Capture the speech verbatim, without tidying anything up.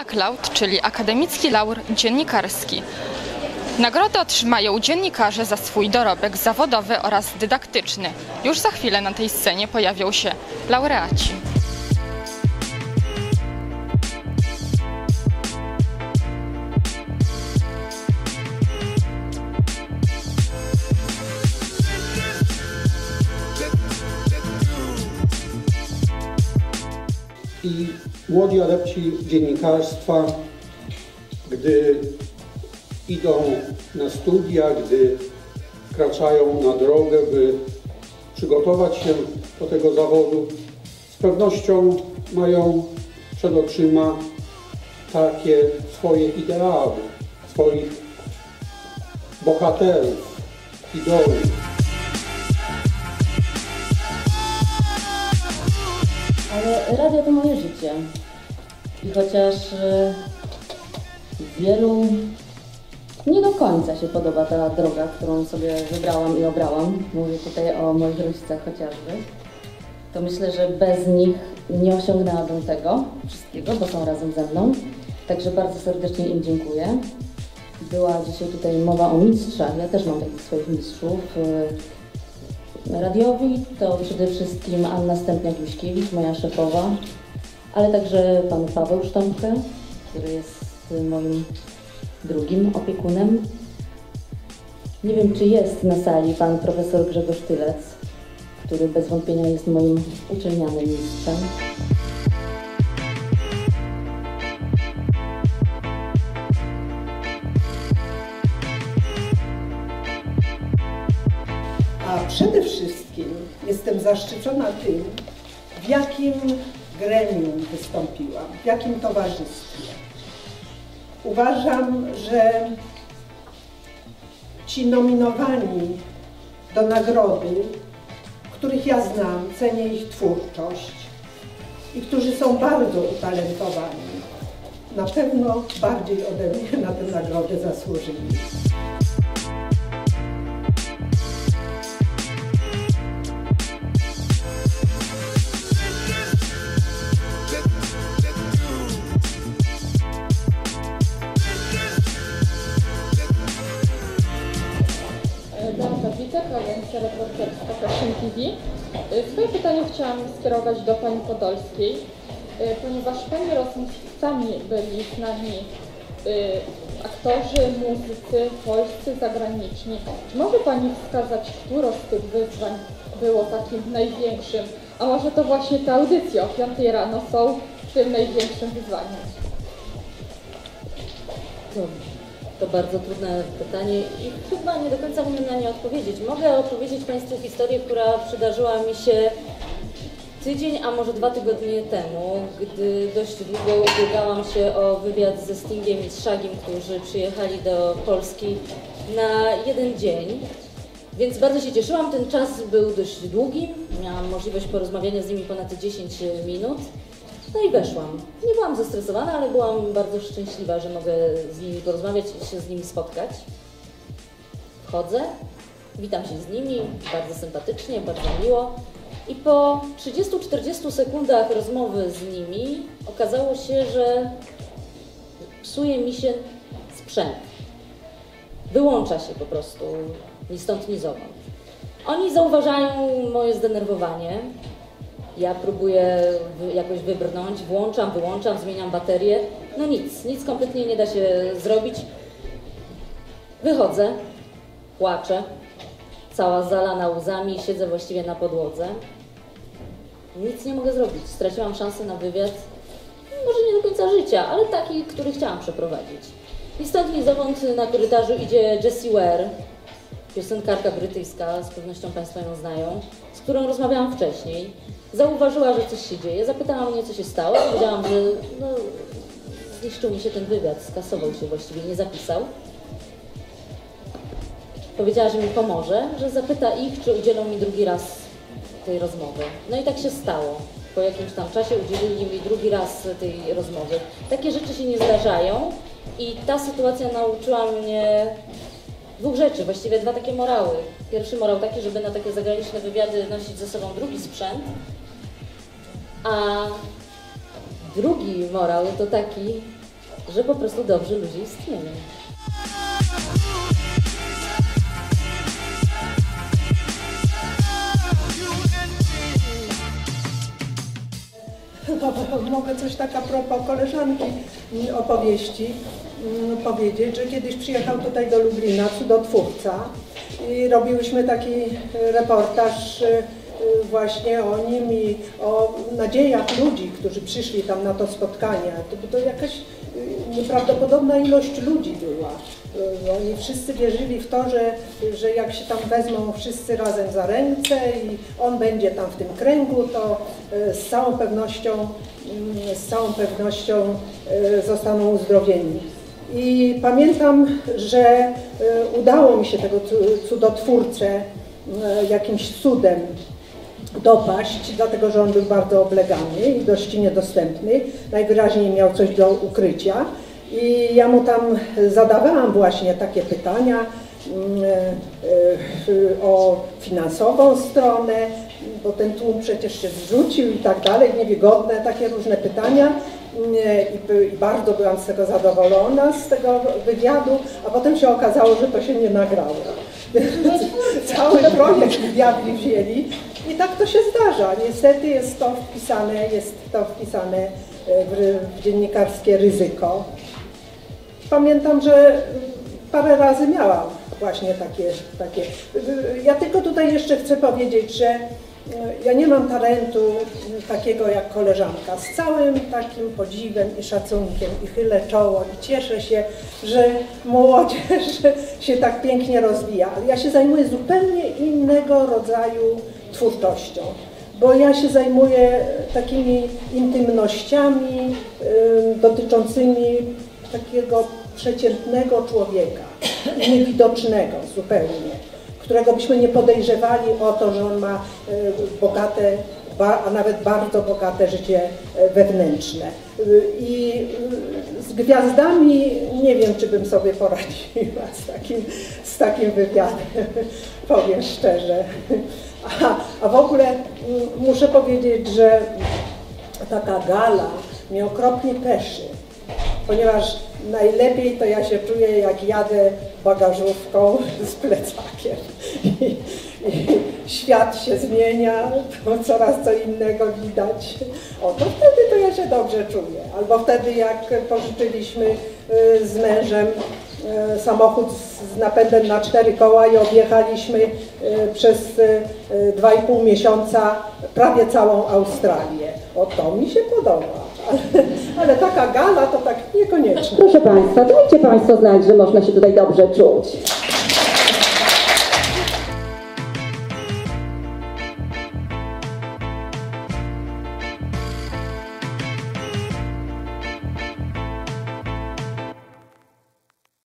Baccalaureate, czyli akademicki laur dziennikarski. Nagrody otrzymają dziennikarze za swój dorobek zawodowy oraz dydaktyczny. Już za chwilę na tej scenie pojawią się laureaci. I młodzi adepci dziennikarstwa, gdy idą na studia, gdy wkraczają na drogę, by przygotować się do tego zawodu, z pewnością mają przed oczyma takie swoje ideały, swoich bohaterów, idolów. Ale radio to moje życie. I chociaż wielu nie do końca się podoba ta droga, którą sobie wybrałam i obrałam, mówię tutaj o moich rodzicach chociażby, to myślę, że bez nich nie osiągnęłabym tego wszystkiego, bo są razem ze mną. Także bardzo serdecznie im dziękuję. Była dzisiaj tutaj mowa o mistrzach. Ja też mam takich swoich mistrzów. Radiowi to przede wszystkim Anna Stępniak-Juśkiewicz, moja szefowa, ale także pan Paweł Sztąpkę, który jest moim drugim opiekunem. Nie wiem, czy jest na sali pan profesor Grzegorz Tylec, który bez wątpienia jest moim uczelnianym mistrzem. A przede wszystkim jestem zaszczycona tym, w jakim gremium wystąpiłam, w jakim towarzystwie. Uważam, że ci nominowani do nagrody, których ja znam, cenię ich twórczość i którzy są bardzo utalentowani, na pewno bardziej ode mnie na tę nagrodę zasłużyli. Agencja Reporterska Passion T V. Swoje pytanie chciałam skierować do pani Podolskiej, ponieważ pani sami byli znani aktorzy, muzycy, polscy, zagraniczni. Czy może pani wskazać, które z tych wyzwań było takim największym? A może to właśnie te audycje o piątej rano są tym największym wyzwaniem? To bardzo trudne pytanie i chyba nie do końca umiem na nie odpowiedzieć. Mogę opowiedzieć Państwu historię, która przydarzyła mi się tydzień, a może dwa tygodnie temu, gdy dość długo ubiegałam się o wywiad ze Stingiem i z Shagiem, którzy przyjechali do Polski na jeden dzień. Więc bardzo się cieszyłam, ten czas był dość długi, miałam możliwość porozmawiania z nimi ponad dziesięć minut. No i weszłam. Nie byłam zestresowana, ale byłam bardzo szczęśliwa, że mogę z nimi porozmawiać i się z nimi spotkać. Wchodzę, witam się z nimi, bardzo sympatycznie, bardzo miło. I po trzydziestu czterdziestu sekundach rozmowy z nimi okazało się, że psuje mi się sprzęt. Wyłącza się po prostu, ni stąd, ni zowąd. Oni zauważają moje zdenerwowanie. Ja próbuję jakoś wybrnąć, włączam, wyłączam, zmieniam baterię. No nic, nic kompletnie nie da się zrobić. Wychodzę, płaczę, cała zalana łzami, siedzę właściwie na podłodze. Nic nie mogę zrobić. Straciłam szansę na wywiad, może nie do końca życia, ale taki, który chciałam przeprowadzić. I stąd ni zowąd na korytarzu idzie Jessie Ware, piosenkarka brytyjska, z pewnością Państwo ją znają, z którą rozmawiałam wcześniej. Zauważyła, że coś się dzieje, zapytała mnie, co się stało. Powiedziałam, że no, zniszczył mi się ten wywiad, skasował się właściwie, nie zapisał. Powiedziała, że mi pomoże, że zapyta ich, czy udzielą mi drugi raz tej rozmowy. No i tak się stało. Po jakimś tam czasie udzielili mi drugi raz tej rozmowy. Takie rzeczy się nie zdarzają i ta sytuacja nauczyła mnie dwóch rzeczy, właściwie dwa takie morały. Pierwszy morał taki, żeby na takie zagraniczne wywiady nosić ze sobą drugi sprzęt, a drugi morał to taki, że po prostu dobrzy ludzie istnieją. No, mogę coś tak a propos koleżanki opowieści mm, powiedzieć, że kiedyś przyjechał tutaj do Lublina cudotwórca i robiłyśmy taki reportaż y, właśnie o nim i o nadziejach ludzi, którzy przyszli tam na to spotkanie. To, to jakaś y, nieprawdopodobna ilość ludzi była. Y, Oni wszyscy wierzyli w to, że, że jak się tam wezmą wszyscy razem za ręce i on będzie tam w tym kręgu, to y, z całą pewnością, y, z całą pewnością y, zostaną uzdrowieni. I pamiętam, że y, udało mi się tego cudotwórcę y, jakimś cudem dopaść, dlatego że on był bardzo oblegany i dość niedostępny. Najwyraźniej miał coś do ukrycia. I ja mu tam zadawałam właśnie takie pytania o finansową stronę, bo ten tłum przecież się zrzucił i tak dalej, niewygodne takie różne pytania. I bardzo byłam z tego zadowolona, z tego wywiadu, a potem się okazało, że to się nie nagrało. Cały projekt diabli wzięli i tak to się zdarza. Niestety jest to wpisane, jest to wpisane w, w dziennikarskie ryzyko. Pamiętam, że parę razy miałam właśnie takie, takie. Ja tylko tutaj jeszcze chcę powiedzieć, że ja nie mam talentu takiego jak koleżanka. Z całym takim podziwem i szacunkiem i chylę czoło i cieszę się, że młodzież się tak pięknie rozwija. Ale ja się zajmuję zupełnie innego rodzaju twórczością, bo ja się zajmuję takimi intymnościami y, dotyczącymi takiego przeciętnego człowieka, niewidocznego zupełnie, którego byśmy nie podejrzewali o to, że on ma bogate, a nawet bardzo bogate życie wewnętrzne. I z gwiazdami nie wiem, czy bym sobie poradziła z takim, z takim wywiadem, powiem szczerze. A, a w ogóle muszę powiedzieć, że taka gala mnie okropnie peszy, ponieważ najlepiej to ja się czuję, jak jadę bagażówką z plecakiem i, i świat się zmienia, to coraz co innego widać. O, to wtedy to ja się dobrze czuję. Albo wtedy, jak pożyczyliśmy z mężem samochód z napędem na cztery koła i objechaliśmy przez dwa i pół miesiąca prawie całą Australię. O, to mi się podoba. Ale, ale taka gala to tak niekoniecznie. Proszę Państwa, dajcie Państwo znać, że można się tutaj dobrze czuć.